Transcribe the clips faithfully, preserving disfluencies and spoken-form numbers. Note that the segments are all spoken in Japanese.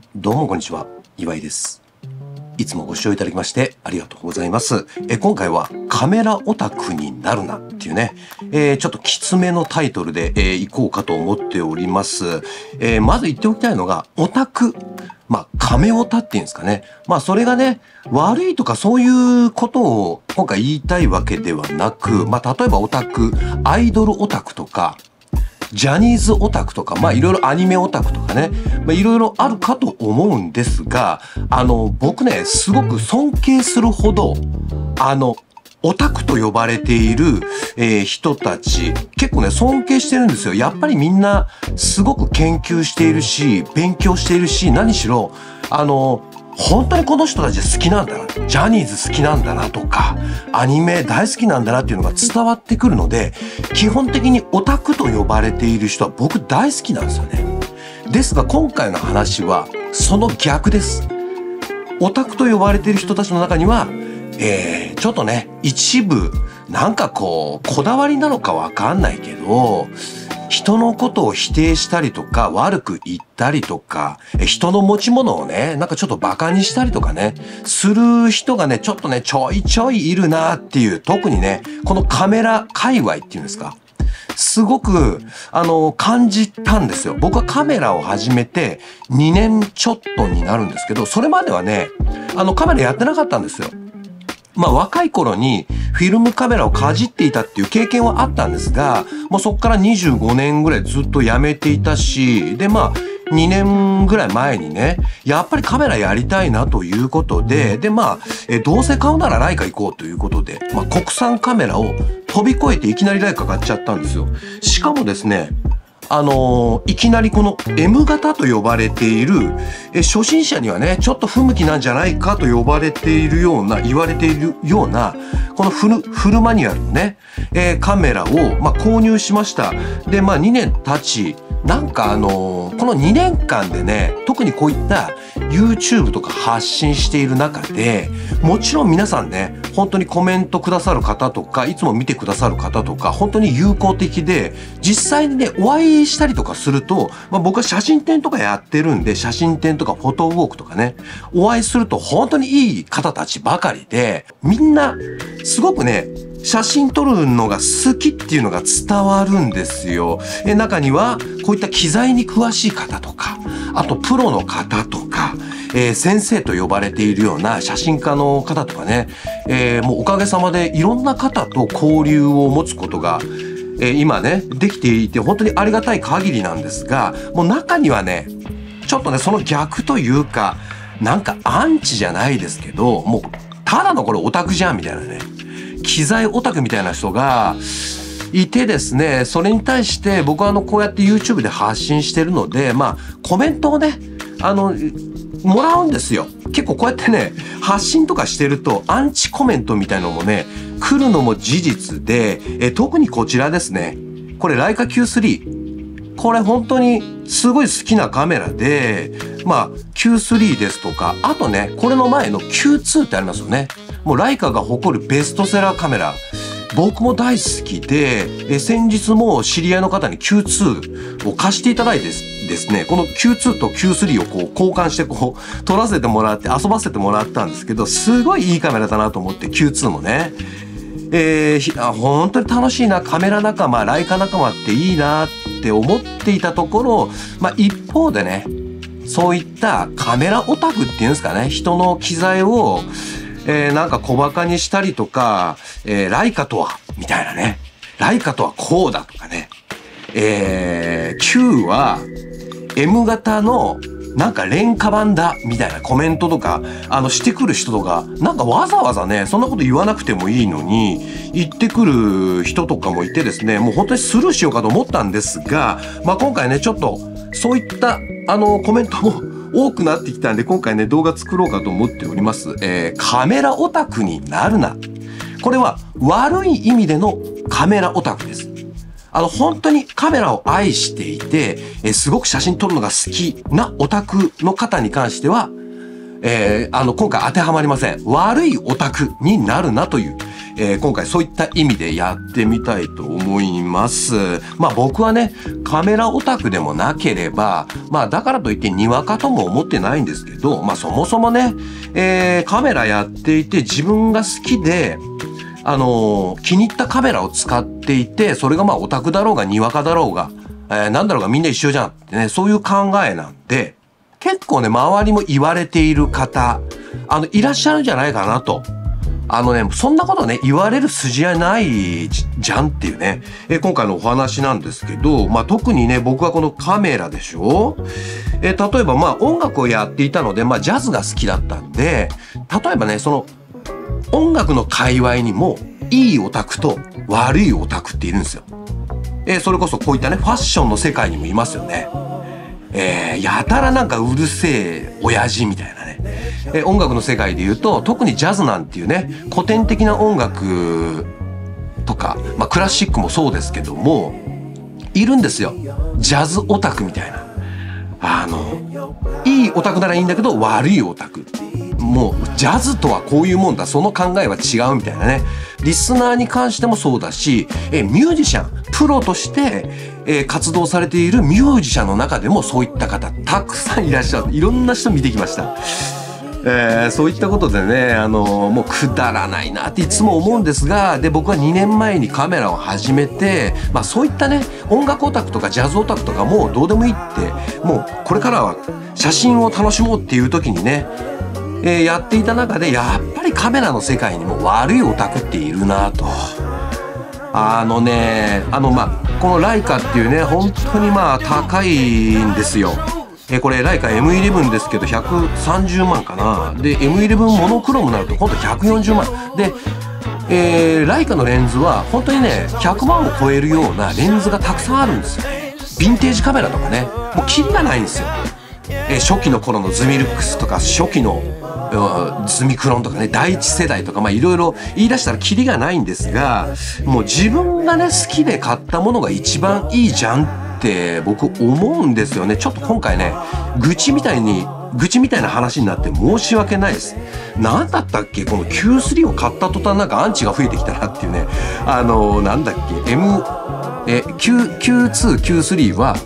どうもこんにちは、岩井です。いつもご視聴いただきましてありがとうございます。え今回はカメラオタクになるなっていうね、えー、ちょっときつめのタイトルで、えー、いこうかと思っております。えー、まず言っておきたいのが、オタク。まあ、カメオタっていうんですかね。まあ、それがね、悪いとかそういうことを今回言いたいわけではなく、まあ、例えばオタク、アイドルオタクとか、ジャニーズオタクとか、まあいろいろアニメオタクとかね、まあいろいろあるかと思うんですが、あの、僕ね、すごく尊敬するほど、あの、オタクと呼ばれている、えー、人たち、結構ね、尊敬してるんですよ。やっぱりみんな、すごく研究しているし、勉強しているし、何しろ、あの、本当にこの人たち好きなんだな。ジャニーズ好きなんだなとか、アニメ大好きなんだなっていうのが伝わってくるので、基本的にオタクと呼ばれている人は僕大好きなんですよね。ですが今回の話はその逆です。オタクと呼ばれている人たちの中には、えー、ちょっとね、一部、なんかこう、こだわりなのかわかんないけど、人のことを否定したりとか、悪く言ったりとか、人の持ち物をね、なんかちょっと馬鹿にしたりとかね、する人がね、ちょっとね、ちょいちょいいるなっていう、特にね、このカメラ界隈っていうんですか、すごく、あの、感じたんですよ。僕はカメラを始めてにねんちょっとになるんですけど、それまではね、あの、カメラやってなかったんですよ。まあ若い頃にフィルムカメラをかじっていたっていう経験はあったんですが、もうそこからにじゅうごねんぐらいずっとやめていたし、でまあにねんぐらい前にね、やっぱりカメラやりたいなということで、でまあ、えどうせ買うならライカ行こうということで、まあ国産カメラを飛び越えていきなりライカ買っちゃったんですよ。しかもですね、あのー、いきなりこの エム 型と呼ばれている、え、初心者にはね、ちょっと不向きなんじゃないかと呼ばれているような、言われているような、このフル、フルマニュアルのね、えー、カメラを、まあ、購入しました。で、まあ、にねん経ち、なんかあのー、このにねんかんでね、特にこういった YouTube とか発信している中で、もちろん皆さんね、本当にコメントくださる方とか、いつも見てくださる方とか、本当に友好的で、実際にね、お会いしたりとかすると、まあ、僕は写真展とかやってるんで、写真展とかフォトウォークとかね、お会いすると本当にいい方たちばかりで、みんな、すごくね、写真撮るのが好きっていうのが伝わるんですよ。え、中には、こういった機材に詳しい方とか、あとプロの方とか、えー、先生と呼ばれているような写真家の方とかね、えー、もうおかげさまでいろんな方と交流を持つことが、えー、今ね、できていて本当にありがたい限りなんですが、もう中にはね、ちょっとね、その逆というか、なんかアンチじゃないですけど、もう、ただのこれオタクじゃんみたいなね。機材オタクみたいな人がいてですね、それに対して僕はあのこうやって YouTube で発信してるので、まあコメントをね、あの、もらうんですよ。結構こうやってね、発信とかしてるとアンチコメントみたいのもね、来るのも事実で、え特にこちらですね。これライカ キュースリー。これ本当にすごい好きなカメラで、まあ キュースリー ですとか、あとね、これの前の キューツー ってありますよね。もうライカが誇るベストセラーカメラ。僕も大好きで、え先日も知り合いの方に キューツー を貸していただいてですね、この キューツー と キュースリー をこう交換してこう撮らせてもらって遊ばせてもらったんですけど、すごいいいカメラだなと思って キューツー もね。えー、本当に楽しいな、カメラ仲間、ライカ仲間っていいなって思っていたところ、まあ一方でね、そういったカメラオタクっていうんですかね、人の機材をえー、なんか小馬鹿にしたりとか、えー、ライカとは、みたいなね。ライカとはこうだとかね。えー、Q は エム 型のなんか廉価版だ、みたいなコメントとか、あの、してくる人とか、なんかわざわざね、そんなこと言わなくてもいいのに、言ってくる人とかもいてですね、もう本当にスルーしようかと思ったんですが、まあ今回ね、ちょっと、そういった、あの、コメントも、多くなってきたんで、今回ね、動画作ろうかと思っております。えー、カメラオタクになるな。これは悪い意味でのカメラオタクです。あの、本当にカメラを愛していて、えー、すごく写真撮るのが好きなオタクの方に関しては、えー、あの、今回当てはまりません。悪いオタクになるなという、 えー、今回そういった意味でやってみたいと思います。まあ僕はね、カメラオタクでもなければ、まあだからといってにわかとも思ってないんですけど、まあそもそもね、えー、カメラやっていて自分が好きで、あのー、気に入ったカメラを使っていて、それがまあオタクだろうがにわかだろうが、えー、なんだろうがみんな一緒じゃんってね、そういう考えなんで、結構ね、周りも言われている方、あの、いらっしゃるんじゃないかなと。あのね、そんなことね、言われる筋合いないじゃんっていうね、え今回のお話なんですけど、まあ特にね、僕はこのカメラでしょえ例えばまあ音楽をやっていたので、まあジャズが好きだったんで、例えばね、その音楽の界隈にもいいオタクと悪いオタクっているんですよ。えそれこそこういったね、ファッションの世界にもいますよね。えー、やたらなんかうるせえ親父みたいなね。え音楽の世界で言うと、特にジャズなんていうね、古典的な音楽とか、まあクラシックもそうですけども、いるんですよ。ジャズオタクみたいな。あの、いいオタクならいいんだけど、悪いオタク。もう、ジャズとはこういうもんだ。その考えは違うみたいなね。リスナーに関してもそうだし、えミュージシャン、プロとして、えー、活動されているミュージシャンの中でもそういった方、たくさんいらっしゃる。いろんな人見てきました。えー、そういったことでね、あのー、もうくだらないなっていつも思うんですが、で、僕はにねんまえにカメラを始めて、まあそういったね、音楽オタクとかジャズオタクとかもうどうでもいいって、もうこれからは写真を楽しもうっていう時にね、えー、やっていた中で、やっぱりカメラの世界にも悪いオタクっているなと。あのね、あのまあ、このライカっていうね、本当にまあ高いんですよ。えこれライカ エムイレブン ですけどひゃくさんじゅうまんかな。で エムイレブン モノクロームになると今度ひゃくよんじゅうまんで、えー、ライカのレンズは本当にねひゃくまんを超えるようなレンズがたくさんあるんですよ。ヴィンテージカメラとかね、もうキリがないんですよ。えー、初期の頃のズミルックスとか初期のズミクロンとかね、第一世代とか、まあいろいろ言い出したらキリがないんですが、もう自分がね好きで買ったものが一番いいじゃんって僕思うんですよね。ちょっと今回ね、愚痴みたいに、愚痴みたいな話になって申し訳ないです。なんだったっけこの キュースリー を買った途端なんかアンチが増えてきたなっていうね。あのー、なんだっけ M、え、Q、キューツー、キュースリー は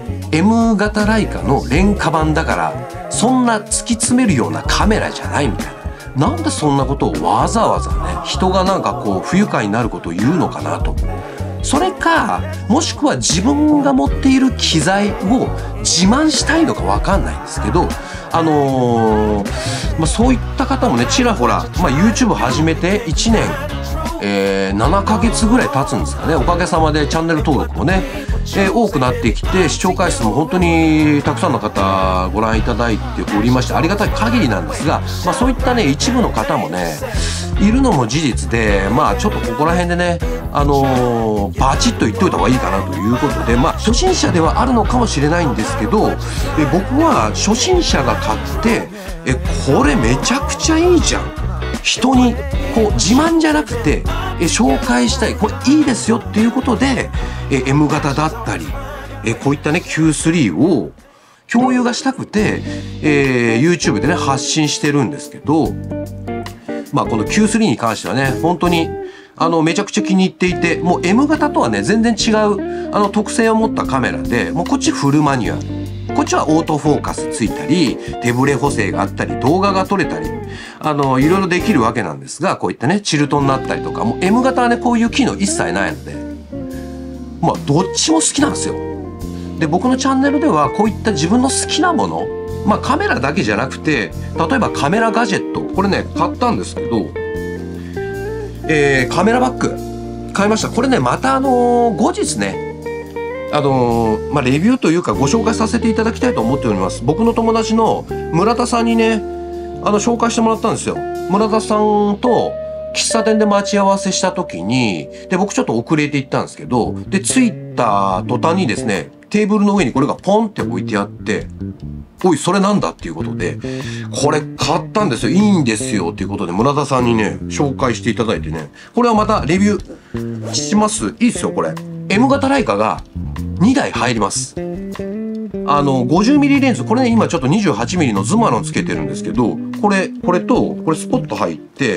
M 型ライカの廉価版だから、そんな突き詰めるようなカメラじゃないみたいな。なんでそんなことをわざわざね、人がなんかこう不愉快になることを言うのかなと。それか、もしくは自分が持っている機材を自慢したいのかわかんないんですけど、あのー、まあ、そういった方もね、ちらほら、まあ、YouTube 始めていちねん、えー、ななかげつぐらい経つんですかね。おかげさまでチャンネル登録もね、えー、多くなってきて、視聴回数も本当にたくさんの方ご覧いただいておりまして、ありがたい限りなんですが、まあ、そういったね、一部の方もね、いるのも事実で、まあちょっとここら辺でね、あのー、バチッと言っといた方がいいかなということで、まあ初心者ではあるのかもしれないんですけど、え僕は初心者が買って、え、これめちゃくちゃいいじゃん。人にこう自慢じゃなくて、え紹介したい、これいいですよっていうことで、え エム 型だったり、えこういったね キュースリー を共有がしたくて、えー、YouTube でね発信してるんですけど、まあこの キュースリー に関してはね、本当にあのめちゃくちゃ気に入っていて、もう M 型とはね全然違うあの特性を持ったカメラで、もうこっちフルマニュアル、こっちはオートフォーカスついたり、手ブレ補正があったり、動画が撮れたり、あのいろいろできるわけなんですが、こういったねチルトになったりとか、もう M 型はねこういう機能一切ないので、まあどっちも好きなんですよ。で僕のチャンネルではこういった自分の好きなもの、まあカメラだけじゃなくて、例えばカメラガジェット、これね買ったんですけど、えー、カメラバッグ買いました。これねまたあのー、後日ね、あのー、まあレビューというかご紹介させていただきたいと思っております。僕の友達の村田さんにね、あの紹介してもらったんですよ。村田さんと喫茶店で待ち合わせした時に、で僕ちょっと遅れて行ったんですけど、で着いた途端にですね、テーブルの上にこれがポンって置いてあって、おいそれなんだっていうことで、これ買ったんですよ、いいんですよっていうことで村田さんにね紹介していただいてね、これはまたレビューします。いいっすよこれ。 M 型ライカがにだい入ります。ああの、ごじゅうミリ レンズ、これね、今ちょっと にじゅうはちミリ のズマロンつけてるんですけど、これ、これと、これスポット入って、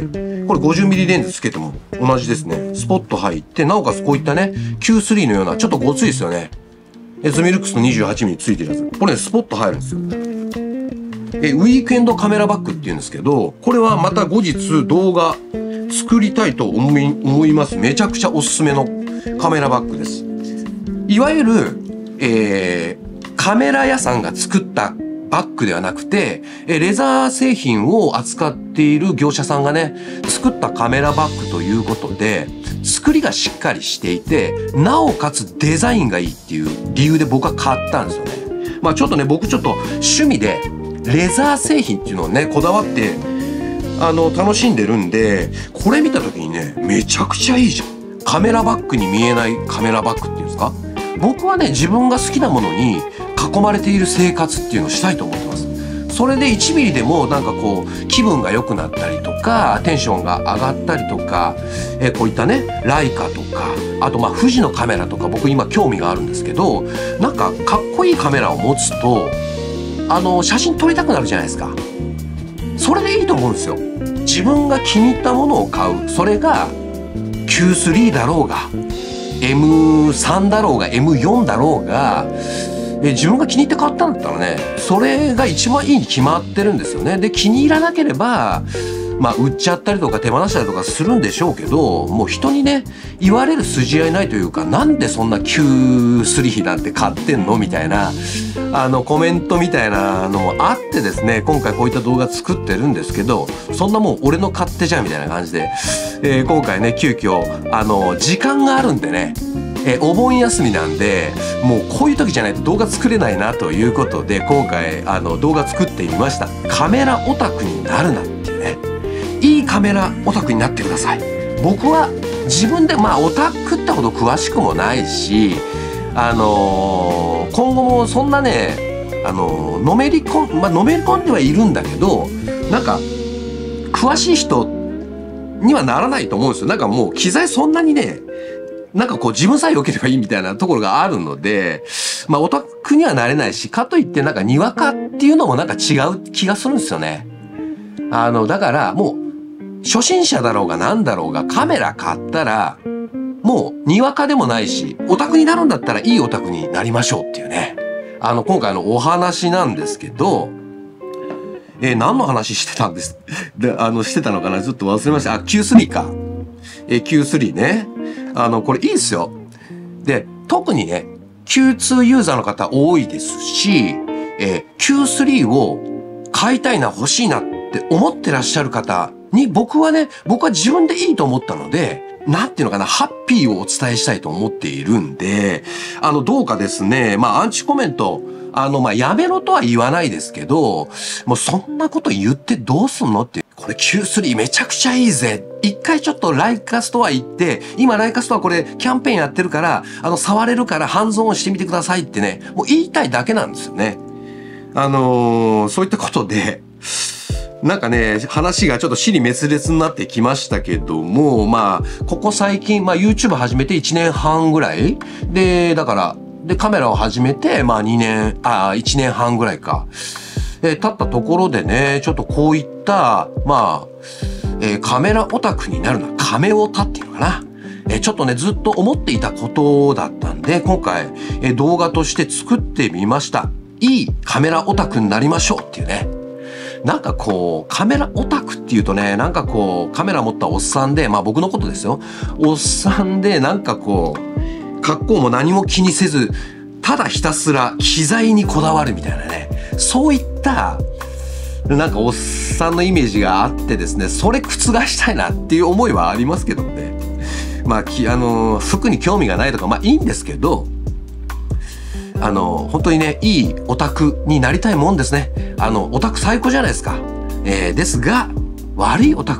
これ ごじゅうミリ レンズつけても同じですね。スポット入って、なおかつこういったね、キュースリー のような、ちょっとごついですよね。ズミルックスの にじゅうはちミリ ついてるやつ。これね、スポット入るんですよ。え、ウィークエンドカメラバッグって言うんですけど、これはまた後日動画作りたいと思い、思います。めちゃくちゃおすすめのカメラバッグです。いわゆる、えー、カメラ屋さんが作ったバッグではなくて、レザー製品を扱っている業者さんがね、作ったカメラバッグということで、作りがしっかりしていて、なおかつデザインがいいっていう理由で僕は買ったんですよね。まあちょっとね、僕ちょっと趣味でレザー製品っていうのをね、こだわって、あの、楽しんでるんで、これ見た時にね、めちゃくちゃいいじゃん。カメラバッグに見えないカメラバッグっていうんですか？僕はね、自分が好きなものに囲まれている生活っていうのをしたいと思ってます。それでいちミリでもなんかこう気分が良くなったりとかテンションが上がったりとか、えこういったねライカとかあとまあ富士のカメラとか僕今興味があるんですけど、なんかかっこいいカメラを持つとあの写真撮りたくなるじゃないですか。それでいいと思うんですよ。自分が気に入ったものを買う。それが キュースリー だろうが エムスリー だろうが エムフォー だろうが、え自分が気に入って買ったんだったらね、それが一番いいに決まってるんですよね。で、気に入らなければ、まあ、売っちゃったりとか手放したりとかするんでしょうけど、もう人にね、言われる筋合いないというか、なんでそんな キュースリー なんて買ってんのみたいな、あの、コメントみたいなのもあってですね、今回こういった動画作ってるんですけど、そんなもん俺の勝手じゃんみたいな感じで、えー、今回ね、急遽、あの、時間があるんでね、えお盆休みなんでもうこういう時じゃないと動画作れないなということで今回あの動画作ってみました。カメラオタクになるなっていうね、いいカメラオタクになってください。僕は自分でまあオタクってほど詳しくもないし、あのー、今後もそんなね、あのー、のめり込ん、まあ、のめり込んではいるんだけど、なんか詳しい人にはならないと思うんですよ。なんかもう機材そんなにね、なんかこう自分さえ良ければいいみたいなところがあるので、まあオタクにはなれないし、かといってなんかにわかっていうのもなんか違う気がするんですよね。あの、だからもう初心者だろうがなんだろうがカメラ買ったら、もうにわかでもないし、オタクになるんだったらいいオタクになりましょうっていうね。あの、今回のお話なんですけど、えー、何の話してたんですで、あの、してたのかなちょっと忘れました。あ、キュースリー か。えー、キュースリー ね。あの、これいいですよ。で、特にね、キューツー ユーザーの方多いですし、えー、キュースリー を買いたいな、欲しいなって思ってらっしゃる方に、僕はね、僕は自分でいいと思ったので、なんていうのかな、ハッピーをお伝えしたいと思っているんで、あの、どうかですね、まあ、アンチコメント、あの、まあ、やめろとは言わないですけど、もうそんなこと言ってどうすんのって、これ キュースリー めちゃくちゃいいぜ。一回ちょっとライカストア行って、今ライカストアこれキャンペーンやってるから、あの、触れるからハンズオンしてみてくださいってね、もう言いたいだけなんですよね。あのー、そういったことで、なんかね、話がちょっと支離滅裂になってきましたけども、まあ、ここ最近、まあ YouTube 始めていちねんはんぐらいで、だから、で、カメラを始めて、まあにねん、あ、いちねんはんぐらいか。えー、経ったところでね、ちょっとこういった、まあ、えー、カメラオタクになるのはカメオタっていうのかな。えー、ちょっとね、ずっと思っていたことだったんで、今回、えー、動画として作ってみました。いいカメラオタクになりましょうっていうね。なんかこう、カメラオタクっていうとね、なんかこう、カメラ持ったおっさんで、まあ僕のことですよ。おっさんで、なんかこう、格好も何も気にせず、ただひたすら機材にこだわるみたいなね。そういった、なんかおっさんのイメージがあってですね、それ覆したいなっていう思いはありますけどね。まあ、き、あの、服に興味がないとか、まあいいんですけど、あの、本当にね、いいオタクになりたいもんですね。あの、オタク最高じゃないですか。えー、ですが、悪いオタクに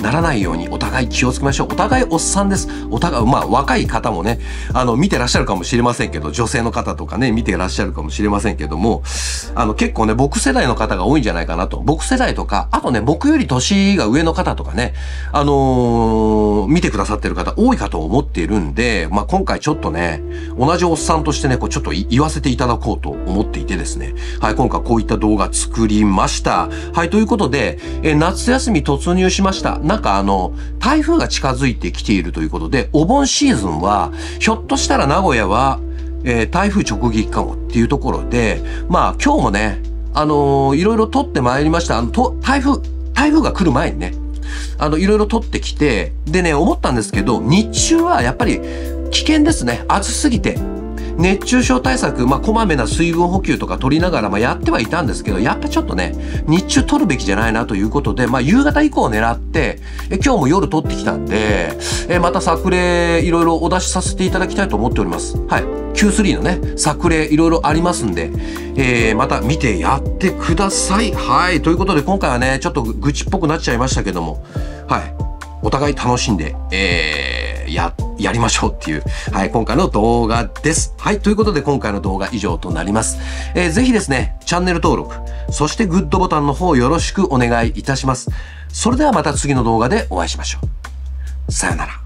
ならないようにお互い気をつけましょう。お互いおっさんです。お互い、まあ若い方もね、あの見てらっしゃるかもしれませんけど、女性の方とかね、見てらっしゃるかもしれませんけども、あの結構ね、僕世代の方が多いんじゃないかなと。僕世代とか、あとね、僕より年が上の方とかね、あのー、見てくださってる方多いかと思っているんで、まあ今回ちょっとね、同じおっさんとしてね、こうちょっと言わせていただこうと思っていてですね、はい、今回こういった動画作りました。はい、ということで、え夏休み突入しました。なんかあの、台風が近づいてきているということで、お盆シーズンは、ひょっとしたら名古屋は、えー、台風直撃かもっていうところで、まあ今日もね、あのー、いろいろ撮ってまいりました。あの、と、台風、台風が来る前にね、あの、いろいろ撮ってきて、でね、思ったんですけど、日中はやっぱり危険ですね。暑すぎて。熱中症対策、まあ、こまめな水分補給とか取りながら、まあ、やってはいたんですけど、やっぱちょっとね、日中取るべきじゃないなということで、まあ、夕方以降を狙って、え今日も夜取ってきたんで、えまた作例いろいろお出しさせていただきたいと思っております。はい。キュースリー のね、作例いろいろありますんで、えー、また見てやってください。はい。ということで、今回はね、ちょっと愚痴っぽくなっちゃいましたけども、はい。お互い楽しんで、えー、や、やりましょうっていう、はい、今回の動画です。はい、ということで今回の動画以上となります。えー、ぜひですね、チャンネル登録、そしてグッドボタンの方よろしくお願いいたします。それではまた次の動画でお会いしましょう。さよなら。